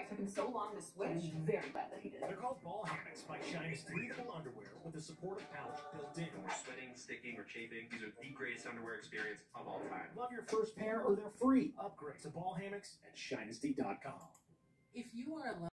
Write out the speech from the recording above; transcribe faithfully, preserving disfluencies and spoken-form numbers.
It took him so long to switch. I'm very glad that he did. They're called ball hammocks by China's breathable underwear with a supportive pouch built in. When we're sweating, sticking, or chafing, these are the greatest underwear experience of all time. Love your first pair or they're free. Upgrade to ball hammocks at Shinesty dot com. If you are a